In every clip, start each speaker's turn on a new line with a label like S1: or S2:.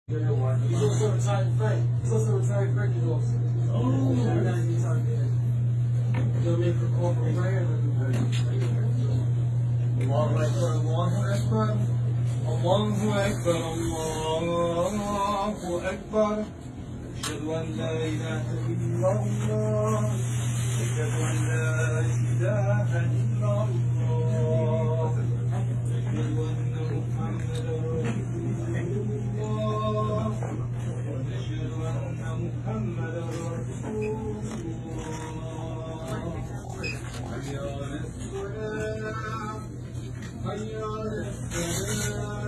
S1: He's also retired Frank. He's also retired Frank is also. Oh. They'll make a corporate prayer
S2: الله أكبر الله أكبر الله أكبر الله أكبر أشهد أن لا إله إلا الله أشهد أن لا إله إلا الله أشهد أن محمدا رسول الله أشهد أن محمدا رسول الله حي على الصلاة حي على الصلاة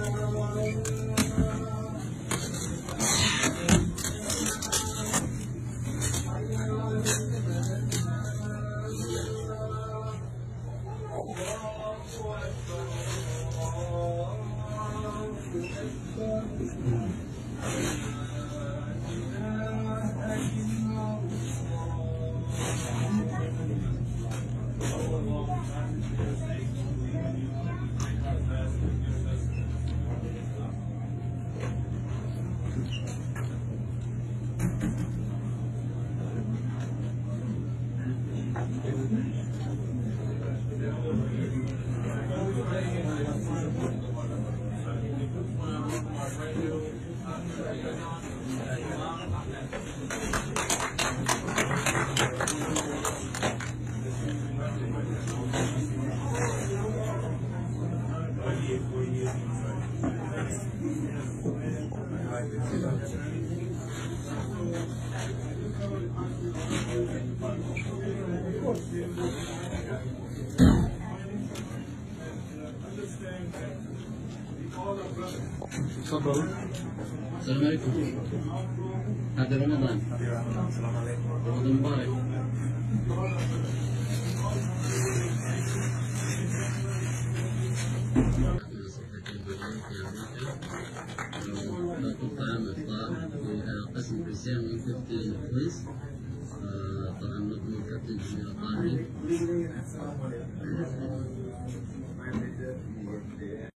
S3: تفضل. السلام عليكم. هذا رمضان.
S2: السلام عليكم.
S3: رمضان مبارك. طعام افطار في قسم برسيم من كفتة الكويس. طبعا مضمون كفتة طاهي.